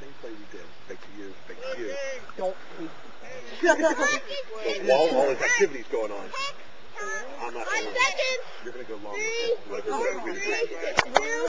same play we did. Fake to you, fake to you. Don't. So while all this activity's going on, I'm not going to. You're going to go long with it. Whatever we do.